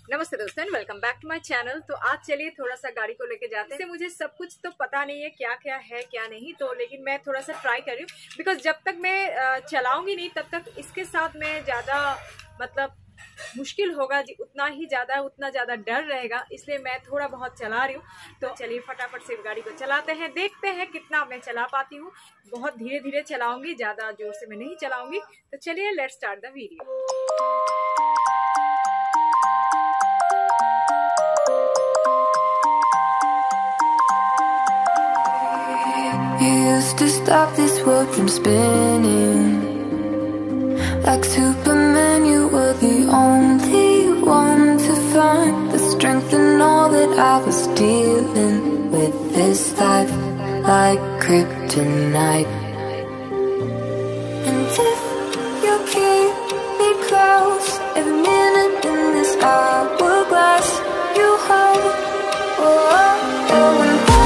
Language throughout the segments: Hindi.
नमस्ते दोस्तों, welcome back to my channel. तो आज चलिए थोड़ा सा गाड़ी को लेके जाते हैं। मुझे सब कुछ तो पता नहीं है क्या क्या है क्या नहीं, तो लेकिन मैं थोड़ा सा ट्राई कर रही हूँ बिकॉज जब तक मैं चलाऊंगी नहीं तब तक इसके साथ मैं ज़्यादा मतलब मुश्किल होगा, उतना ज़्यादा डर रहेगा, इसलिए मैं थोड़ा बहुत चला रही हूँ। तो चलिए फटाफट से गाड़ी को चलाते हैं, देखते हैं कितना मैं चला पाती हूँ। बहुत धीरे धीरे चलाऊंगी, ज़्यादा जोर से मैं नहीं चलाऊंगी। तो चलिए let's start the video. You used to stop this world from spinning. Like Superman, you were the only one to find the strength in all that I was dealing with. This life like kryptonite. And if you keep me close, every minute in this hourglass you hold. Oh, oh, oh.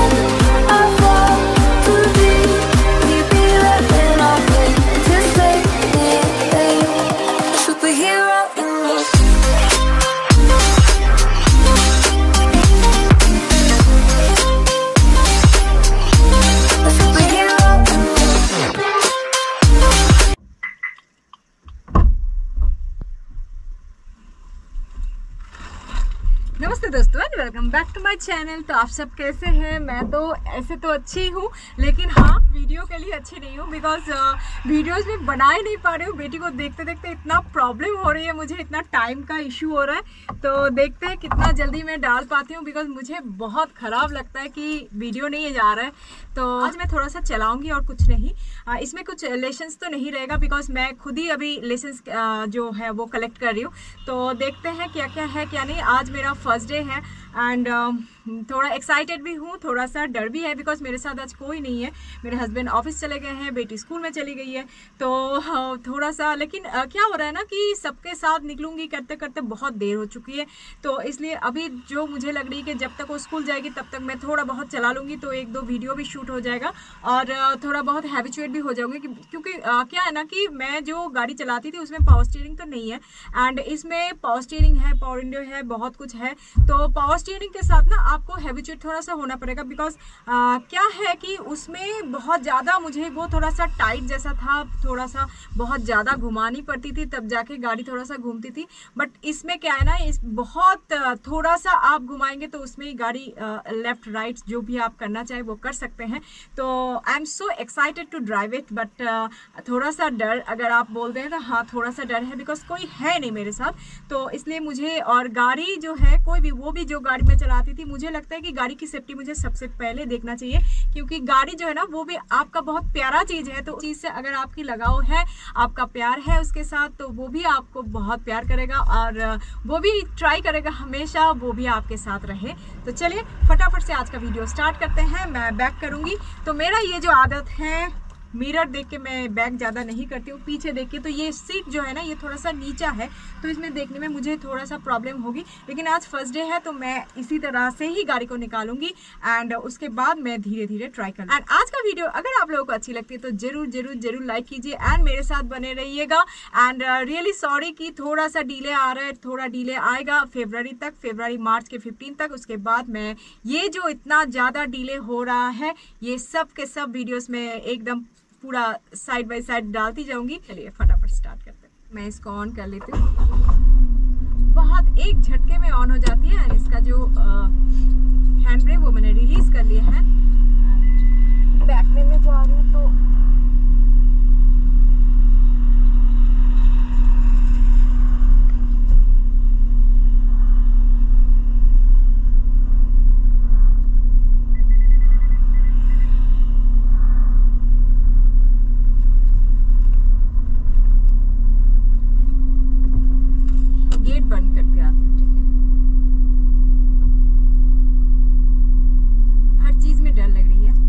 नमस्ते दोस्तों, welcome back to my channel. तो आप सब कैसे हैं? मैं तो ऐसे तो अच्छी हूँ, लेकिन हाँ वीडियो के लिए अच्छी नहीं हूँ बिकॉज वीडियोस में बना ही नहीं पा रही हूँ। बेटी को देखते देखते इतना प्रॉब्लम हो रही है, मुझे इतना टाइम का इशू हो रहा है। तो देखते हैं कितना जल्दी मैं डाल पाती हूँ बिकॉज मुझे बहुत ख़राब लगता है कि वीडियो नहीं जा रहा है। तो आज मैं थोड़ा सा चलाऊँगी और कुछ नहीं। इसमें कुछ लेसन्स तो नहीं रहेगा बिकॉज मैं खुद ही अभी लेसन्स जो है वो कलेक्ट कर रही हूँ। तो देखते हैं क्या क्या है क्या नहीं। आज मेरा फर्स्ट डे है एंड थोड़ा एक्साइटेड भी हूँ, थोड़ा सा डर भी है बिकॉज मेरे साथ आज कोई नहीं है। मेरे हस्बैंड ऑफिस चले गए हैं, बेटी स्कूल में चली गई है। तो थोड़ा सा लेकिन क्या हो रहा है ना कि सबके साथ निकलूंगी करते करते बहुत देर हो चुकी है। तो इसलिए अभी जो मुझे लग रही है कि जब तक वो स्कूल जाएगी तब तक मैं थोड़ा बहुत चला लूँगी, तो एक दो वीडियो भी शूट हो जाएगा और थोड़ा बहुत हैबिचुएट भी हो जाऊँगी। क्योंकि क्या है ना कि मैं जो गाड़ी चलाती थी उसमें पावर स्टीयरिंग तो नहीं है एंड इसमें पावर स्टीयरिंग है, पावर विंडो है, बहुत कुछ है। तो पावर स्टीयरिंग के साथ ना आपको हैबिचुएट थोड़ा सा होना पड़ेगा बिकॉज क्या है कि उसमें बहुत ज़्यादा मुझे वो थोड़ा सा टाइट जैसा था, थोड़ा सा बहुत ज़्यादा घुमानी पड़ती थी तब जाके गाड़ी थोड़ा सा घूमती थी। बट इसमें क्या है ना, इस बहुत थोड़ा सा आप घुमाएंगे तो उसमें ही गाड़ी लेफ्ट राइट जो भी आप करना चाहे वो कर सकते हैं। तो I am so excited to drive it, but थोड़ा सा डर अगर आप बोल दें तो हाँ थोड़ा सा डर है बिकॉज कोई है नहीं मेरे साथ। तो इसलिए मुझे, और गाड़ी जो है कोई भी, वो भी जो गाड़ी में चलाती थी, मुझे लगता है कि गाड़ी की सेफ्टी मुझे सबसे पहले देखना चाहिए क्योंकि गाड़ी जो है ना वो भी आपका बहुत प्यारा चीज़ है। तो उस चीज़ से अगर आपकी लगाव है, आपका प्यार है उसके साथ, तो वो भी आपको बहुत प्यार करेगा और वो भी ट्राई करेगा हमेशा वो भी आपके साथ रहे। तो चलिए फटाफट से आज का वीडियो स्टार्ट करते हैं। मैं बैक करूँगी। तो मेरा ये जो आदत है, मिरर देख के मैं बैक ज़्यादा नहीं करती हूँ, पीछे देख के। तो ये सीट जो है ना ये थोड़ा सा नीचा है, तो इसमें देखने में मुझे थोड़ा सा प्रॉब्लम होगी, लेकिन आज फर्स्ट डे है तो मैं इसी तरह से ही गाड़ी को निकालूंगी एंड उसके बाद मैं धीरे धीरे ट्राई करूँगी। एंड आज का वीडियो अगर आप लोगों को अच्छी लगती है तो जरूर जरूर जरूर लाइक कीजिए एंड मेरे साथ बने रहिएगा। एंड रियली सॉरी कि थोड़ा सा डिले आ रहा है, थोड़ा डिले आएगा फरवरी तक, फरवरी मार्च के 15 तक। उसके बाद मैं ये जो इतना ज़्यादा डिले हो रहा है ये सब के सब वीडियोज़ में एकदम पूरा साइड बाय साइड डालती जाऊंगी। चलिए फटाफट स्टार्ट करते हैं। मैं इसको ऑन कर लेती हूँ, बहुत एक झटके में ऑन हो जाती है। इसका जो हैंड ब्रेक वो मैंने रिलीज कर लिया है। बैक में मैं जा रही हूँ तो बंद करके आती हूँ, ठीक है। हर चीज में डर लग रही है।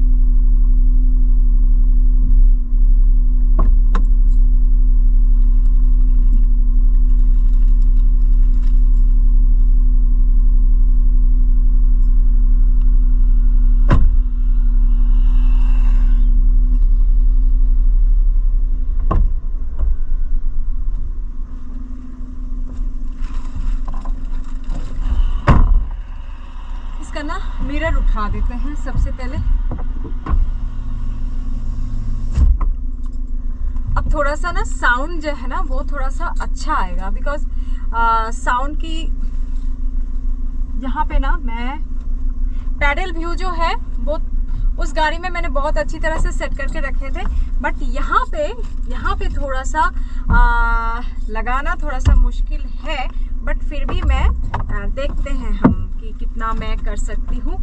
मिरर उठा देते हैं सबसे पहले। अब थोड़ा सा ना साउंड जो है ना वो थोड़ा सा अच्छा आएगा, बिकॉज साउंड की यहाँ पे ना मैं पैडल व्यू जो है वो उस गाड़ी में मैंने बहुत अच्छी तरह से सेट करके रखे थे, बट यहाँ पे थोड़ा सा लगाना थोड़ा सा मुश्किल है, बट फिर भी मैं देखते हैं हम कि कितना मैं कर सकती हूँ।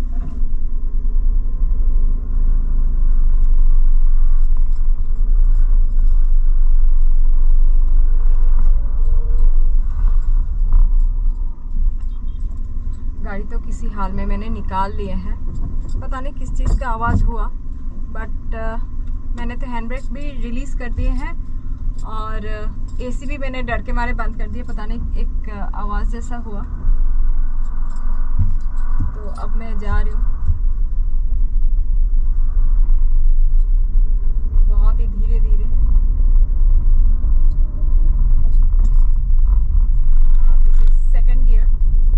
गाड़ी तो किसी हाल में मैंने निकाल लिए हैं, पता नहीं किस चीज़ का आवाज़ हुआ, बट मैंने तो हैंड ब्रेक भी रिलीज़ कर दिए हैं और एसी भी मैंने डर के मारे बंद कर दिए, पता नहीं एक आवाज़ जैसा हुआ। तो अब मैं जा रही हूँ, बहुत ही धीरे धीरे। This is second gear.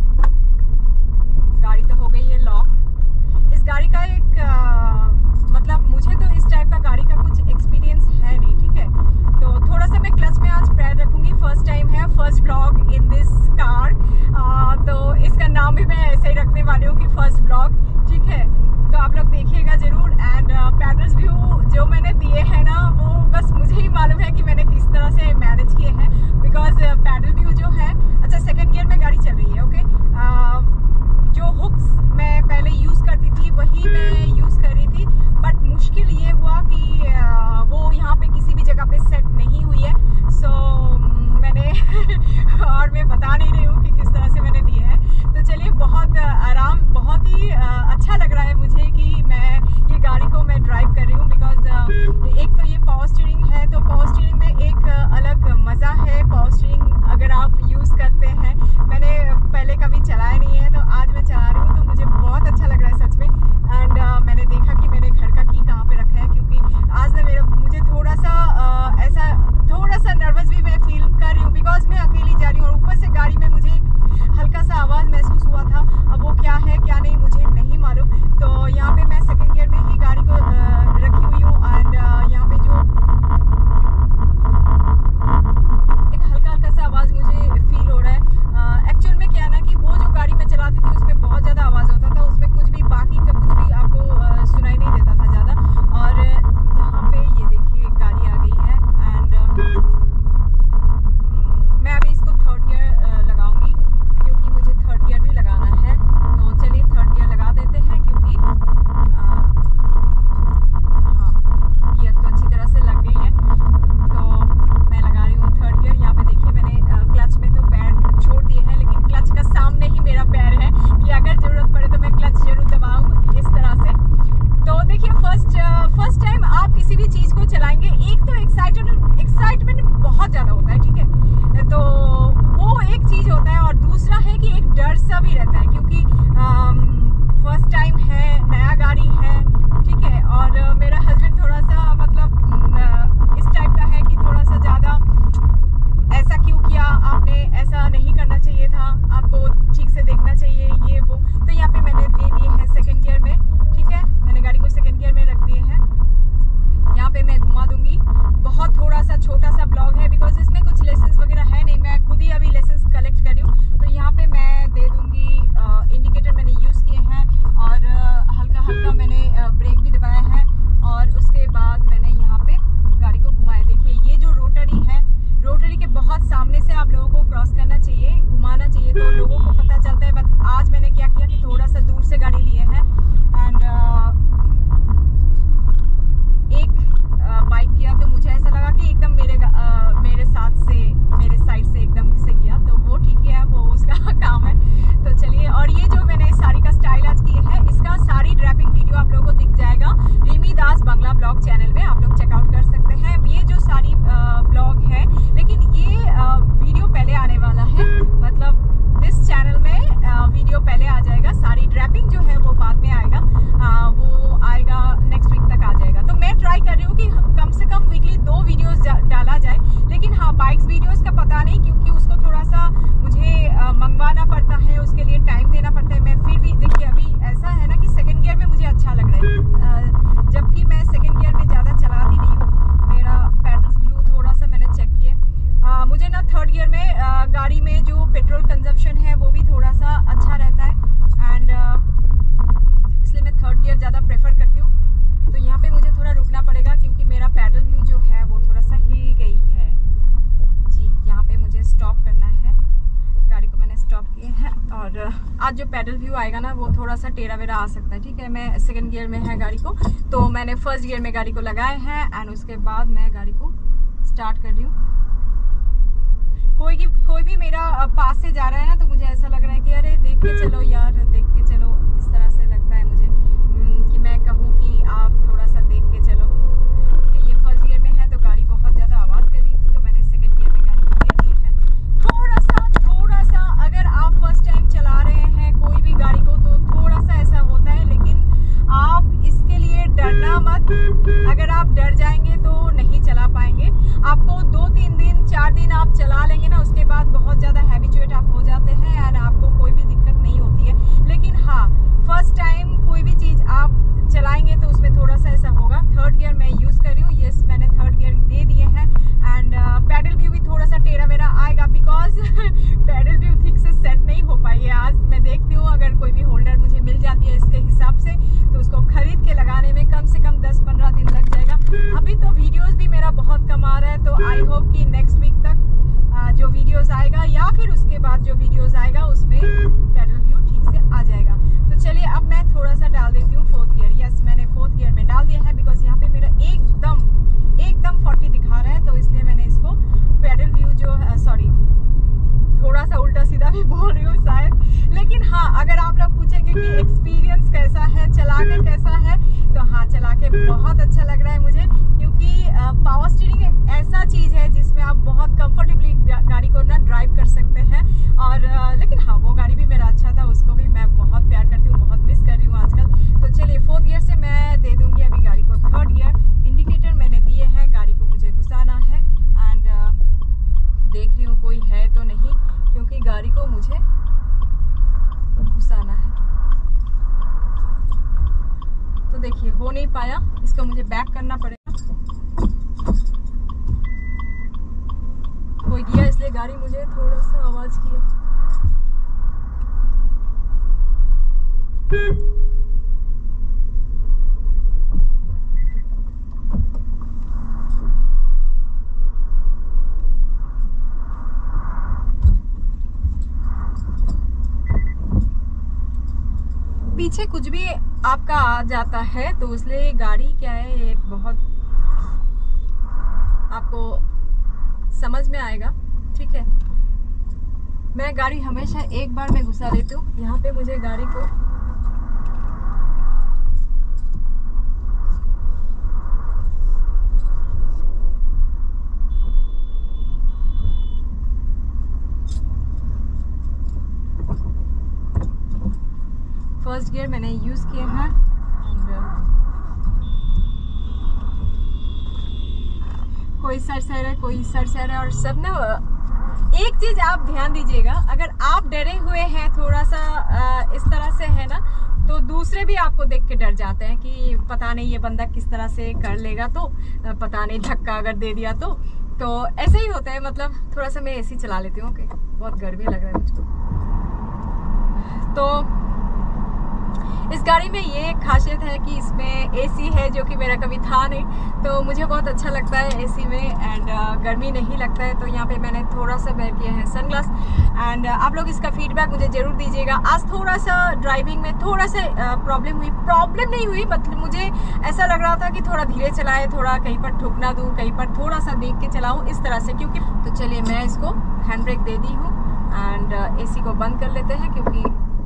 गाड़ी तो हो गई है लॉक। इस गाड़ी का एक मतलब मुझे तो इस टाइप का गाड़ी का कुछ एक्सपीरियंस है नहीं, ठीक है, तो थोड़ा सा मैं क्लच में आज पैर रखूंगी। फर्स्ट टाइम है, first blog in this car, तो इसका नाम भी मैं ऐसे ही रखने वाली हूँ कि फर्स्ट ब्लॉग, ठीक है। तो आप लोग देखिएगा जरूर। एंड पैडल्स व्यू जो मैंने दिए हैं ना वो बस मुझे ही मालूम है कि मैंने किस तरह से मैनेज किए हैं, बिकॉज पैडल व्यू जो है, अच्छा सेकेंड गियर में गाड़ी चल रही है, ओके। जो हुक्स मैं पहले यूज़ करती थी वही मैं यूज़ कर रही थी, बट मुश्किल ये हुआ कि वो यहाँ पे किसी भी जगह पे सेट नहीं हुई है, सो मैंने और मैं बता नहीं रही हूँ कि किस तरह से मैंने दिए हैं। तो चलिए, बहुत आराम, बहुत ही अच्छा लग रहा है मुझे कि मैं ये गाड़ी को मैं ड्राइव कर रही हूँ, बिकॉज एक तो ये पावर स्टीयरिंग है, तो पावर स्टीयरिंग में एक अलग मज़ा है। पावर स्टीयरिंग अगर आप यूज़ करते हैं, मैंने पहले कभी चलाया नहीं है, तो आज मैं चला रही हूँ, तो मुझे बहुत अच्छा लग रहा है सच में। एंड मैंने देखा कि मैंने घर का की कहाँ पे रखा है, क्योंकि आज ना मुझे थोड़ा सा नर्वस भी मैं फील कर रही हूँ, बिकॉज मैं अकेली जा रही हूँ और ऊपर से गाड़ी में मुझे हल्का सा आवाज़ महसूस हुआ था। अब वो क्या है क्या नहीं मुझे नहीं मालूम। तो यहाँ पे मैं सेकंड गियर में ही गाड़ी को रखी हुई हूँ, एंड यहाँ पे जो एक हल्का सा आवाज़ मुझे फील हो रहा है। एक्चुअल में क्या है ना कि वो जो गाड़ी मैं चलाती थी उसमें बहुत ज़्यादा आवाज़ होता था, उसमें कुछ भी बाकी का कुछ भी आपको सुनाई नहीं देता था ज़्यादा। और यहाँ पे ये देखिए गाड़ी आ गई है, एंड मैं अभी इसको थर्ड गियर लगाऊंगी, क्योंकि मुझे थर्ड गियर भी लगाना है। तो चलिए थर्ड गियर लगा देते हैं, क्योंकि हाँ, गियर तो अच्छी तरह से लग गई है, तो मैं लगा रही हूँ थर्ड गियर। यहाँ पे देखिए मैंने क्लच में तो पैर छोड़ दिए हैं, लेकिन क्लच का सामने ही मेरा पैर है कि अगर ज़रूरत पड़े तो मैं क्लच जरूर दबाऊँ इस तरह से। तो देखिए फर्स्ट टाइम आप किसी भी चीज़ को चलाएंगे, एक तो एक्साइटमेंट बहुत ज़्यादा होता है, ठीक है, तो वो एक चीज़ होता है, और दूसरा है कि एक डर सा भी रहता है, क्योंकि फर्स्ट टाइम है, नया गाड़ी है, ठीक है। और मेरा हस्बैंड थोड़ा सा मतलब इस टाइप का है कि थोड़ा सा ज़्यादा ऐसा क्यों किया आपने, ऐसा नहीं करना चाहिए था, आपको ठीक से देखना चाहिए, ये वो। तो यहाँ पे मैंने दे दिए हैं सेकंड गियर में, ठीक है, मैंने गाड़ी को सेकंड गियर में रख दिए हैं। यहाँ पे मैं घुमा दूंगी। बहुत थोड़ा सा छोटा सा ब्लॉग है, बिकॉज इसमें कुछ लेसन्स वगैरह है नहीं, मैं खुद ही अभी लेसन्स कलेक्ट कर रही हूँ। तो यहाँ पे मैं दे दूंगी, इंडिकेटर मैंने यूज़ किए हैं, और हल्का मैंने ब्रेक भी दबाया है, और उसके बाद मैंने यहाँ पे गाड़ी को घुमाया। देखिए ये जो रोटरी है, रोटरी के बहुत सामने से आप लोगों को क्रॉस करना चाहिए, घुमाना चाहिए, तो लोगों को पता चलता है। बट आज मैंने क्या किया कि थोड़ा सा दूर से गाड़ी लिए हैं, एंड एक बाइक किया, तो मुझे ऐसा लगा कि एकदम मेरे साइड से एकदम से किया, तो वो ठीक है, वो उसका काम है। तो चलिए, और ये जो मैंने साड़ी का स्टाइल आज किए है, इसका साड़ी ड्रैपिंग वीडियो आप लोगों को दिख जाएगा रिमी दास बंगला ब्लॉग चैनल में, आप लोग चेकआउट कर सकते हैं। ये जो साड़ी ब्लॉग है, लेकिन ये वीडियो पहले आने वाला है, मतलब दिस चैनल में वीडियो पहले आ जाएगा, साड़ी ड्रैपिंग जो है वो बाद में आएगा, वो आएगा नेक्स्ट वीक तक आ जाएगा। तो मैं ट्राई कर रही हूँ कि कम से कम वीकली 2 वीडियोस डाला जाए, लेकिन हाँ बाइक्स वीडियोस का पता नहीं, क्योंकि उसको थोड़ा सा मुझे मंगवाना पड़ता है, उसके लिए टाइम देना पड़ता है। मैं फिर भी देखिए अभी ऐसा है ना कि और आज जो पैडल व्यू आएगा ना वो थोड़ा सा टेढ़ा वेरा आ सकता है, ठीक है। मैं सेकंड गियर में है गाड़ी को, तो मैंने फर्स्ट गियर में गाड़ी को लगाए हैं एंड उसके बाद मैं गाड़ी को स्टार्ट कर रही हूँ। कोई भी मेरा पास से जा रहा है ना तो मुझे ऐसा लग रहा है कि अरे देख के चलो यार, देख के चलो, इस तरह से लगता है मुझे कि मैं कहूँ कि आप थोड़ा सा देख के चलो। क्योंकि ये फर्स्ट गियर में है तो गाड़ी बहुत ज़्यादा आवाज़ कर रही थी, तो मैंने सेकंड गियर में गाड़ी को दे दिए हैं। थोड़ा सा अगर आप फर्स्ट टाइम चला रहे हैं कोई भी गाड़ी को तो थोड़ा सा ऐसा होता है, लेकिन आप इसके लिए डरना मत। अगर आप डर जाएंगे तो नहीं चला पाएंगे। आपको 2-3 दिन 4 दिन आप चला लेंगे ना, उसके बाद बहुत ज़्यादा हैबिचुएट आप हो जाते हैं और आपको कोई भी दिक्कत नहीं होती है। लेकिन हाँ, फर्स्ट टाइम कोई भी चीज़ आप चलाएंगे तो उसमें थोड़ा सा ऐसा होगा। थर्ड गियर मैं यूज़ कर रही हूँ, यस मैंने थर्ड गियर दे दिए हैं एंड पैडल व्यू भी थोड़ा सा टेढ़ा मेरा आएगा बिकॉज पैडल व्यू ठीक से सेट नहीं हो पाई है। आज मैं देखती हूँ अगर कोई भी होल्डर मुझे मिल जाती है इसके हिसाब से तो उसको खरीद के लगाने में कम से कम 10-15 दिन लग जाएगा। अभी तो वीडियोस भी मेरा बहुत कम आ रहा है, तो आई होप कि नेक्स्ट वीक तक जो वीडियोस आएगा या फिर उसके बाद जो वीडियोस आएगा उसमें पैडल व्यू ठीक से आ जाएगा। तो चलिए अब मैं थोड़ा सा डाल देती हूँ फोर्थ गियर। यस मैंने फोर्थ गियर में डाल दिया है बिकॉज यहाँ पे मेरा एकदम 40 दिखा रहा है, तो इसलिए मैंने इसको पैडल व्यू जो सॉरी थोड़ा सा उल्टा सीधा भी बोल रही हूँ शायद। लेकिन हाँ, अगर आप लोग पूछेंगे कि एक्सपीरियंस कैसा है, चला के कैसा है, तो हाँ चला के बहुत अच्छा लग रहा है मुझे, क्योंकि पावर स्टीयरिंग ऐसा चीज़ है जिसमें आप बहुत कंफर्टेबली गाड़ी को ना ड्राइव कर सकते हैं। और लेकिन हाँ, वो गाड़ी भी मेरा अच्छा था, उसको भी मैं बहुत प्यार करती हूँ, बहुत मिस कर रही हूँ आजकल। तो चलिए फोर्थ गियर से मैं दे दूँगी अभी गाड़ी को थर्ड गियर। इंडिकेटर मैंने दिए हैं, गाड़ी को मुझे घुसाना है एंड देख रही हूँ कोई है तो नहीं, क्योंकि गाड़ी को मुझे घुसाना है। तो देखिए हो नहीं पाया, इसको मुझे बैक करना पड़ेगा। कोई गया इसलिए गाड़ी मुझे थोड़ा सा आवाज किया। पीछे कुछ भी आपका आ जाता है तो इसलिए गाड़ी क्या है, ये बहुत आपको समझ में आएगा, ठीक है। मैं गाड़ी हमेशा एक बार में घुसा लेती हूँ। यहाँ पे मुझे गाड़ी को फर्स्ट गियर मैंने यूज़ किए हैं कोई सरसर है और सब ना। एक चीज़ आप ध्यान दीजिएगा, अगर आप डरे हुए हैं थोड़ा सा इस तरह से है ना, तो दूसरे भी आपको देख के डर जाते हैं कि पता नहीं ये बंदा किस तरह से कर लेगा, तो पता नहीं धक्का अगर दे दिया तो ऐसे ही होता है। मतलब थोड़ा सा मैं एसी चला लेती हूँ, ओके, बहुत गर्मी लग रहा है मुझको। तो इस गाड़ी में ये खासियत है कि इसमें एसी है, जो कि मेरा कभी था नहीं, तो मुझे बहुत अच्छा लगता है एसी में एंड गर्मी नहीं लगता है। तो यहाँ पे मैंने थोड़ा सा वेयर किया है सनग्लास एंड आप लोग इसका फीडबैक मुझे ज़रूर दीजिएगा। आज थोड़ा सा ड्राइविंग में थोड़ा सा प्रॉब्लम नहीं हुई, मतलब मुझे ऐसा लग रहा था कि थोड़ा धीरे चलाए, थोड़ा कहीं पर ठुक ना दूँ, कहीं पर थोड़ा सा देख के चलाऊँ इस तरह से, क्योंकि तो चलिए मैं इसको हैंड ब्रेक दे दी हूँ एंड एसी को बंद कर लेते हैं, क्योंकि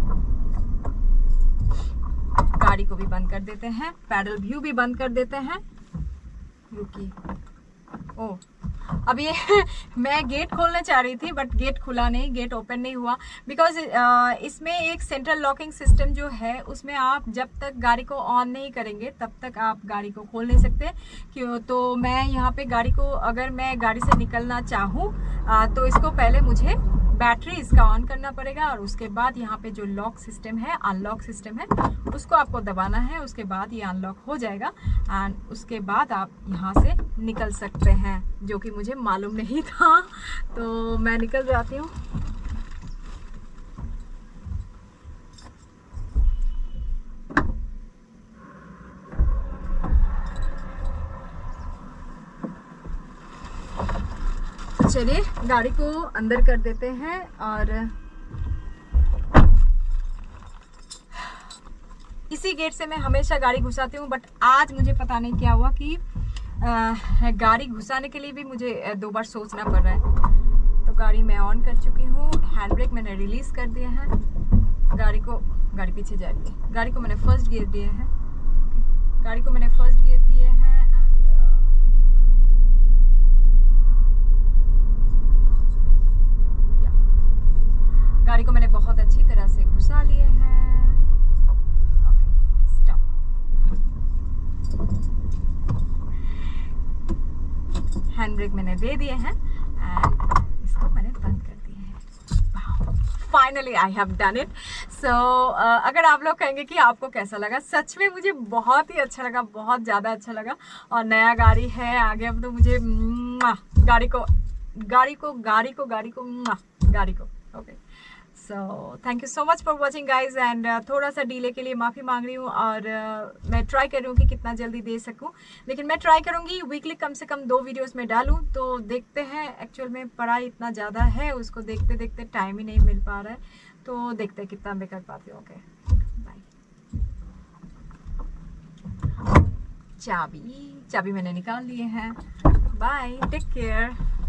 गाड़ी को भी बंद कर देते हैं, पैडल व्यू भी बंद कर देते हैं। रुकी, ओ अब ये मैं गेट खोलना चाह रही थी बट गेट खुला नहीं, गेट ओपन नहीं हुआ, बिकॉज इसमें एक सेंट्रल लॉकिंग सिस्टम जो है उसमें आप जब तक गाड़ी को ऑन नहीं करेंगे तब तक आप गाड़ी को खोल नहीं सकते। क्यों? तो मैं यहाँ पे गाड़ी को, अगर मैं गाड़ी से निकलना चाहूँ तो इसको पहले मुझे बैटरी इसका ऑन करना पड़ेगा और उसके बाद यहाँ पे जो लॉक सिस्टम है, अनलॉक सिस्टम है, उसको आपको दबाना है। उसके बाद ये अनलॉक हो जाएगा एंड उसके बाद आप यहाँ से निकल सकते हैं, जो कि मुझे मालूम नहीं था, तो मैं निकल जाती हूँ। चलिए गाड़ी को अंदर कर देते हैं और इसी गेट से मैं हमेशा गाड़ी घुसाती हूँ, बट आज मुझे पता नहीं क्या हुआ कि गाड़ी घुसाने के लिए भी मुझे 2 बार सोचना पड़ रहा है। तो गाड़ी मैं ऑन कर चुकी हूँ, हैंड ब्रेक मैंने रिलीज़ कर दिया है, गाड़ी पीछे जा रही है, गाड़ी को मैंने फर्स्ट गियर दिए हैं, गाड़ी को मैंने फर्स्ट गियर दिए हैं एंड गाड़ी को मैंने बहुत अच्छी तरह से घुसा लिए हैं। Okay stop. हैंड ब्रेक मैंने दे दिए हैं एंड इसको मैंने बंद कर दिया है। Finally I have done it. So अगर आप लोग कहेंगे कि आपको कैसा लगा, सच में मुझे बहुत ही अच्छा लगा, बहुत ज़्यादा अच्छा लगा। और नया गाड़ी है आगे, अब तो मुझे गाड़ी को okay. So thank you so much for watching guys and थोड़ा सा डिले के लिए माफ़ी मांग रही हूँ और मैं ट्राई कर रही हूँ कि कितना जल्दी दे सकूँ, लेकिन मैं ट्राई करूँगी वीकली कम से कम 2 वीडियोस में डालूँ। तो देखते हैं, एक्चुअल में पढ़ाई इतना ज़्यादा है, उसको देखते देखते टाइम ही नहीं मिल पा रहा है, तो देखते हैं कितना मैं कर पाती हूँ। Okay bye. चाबी मैंने निकाल लिए हैं। Bye, take care.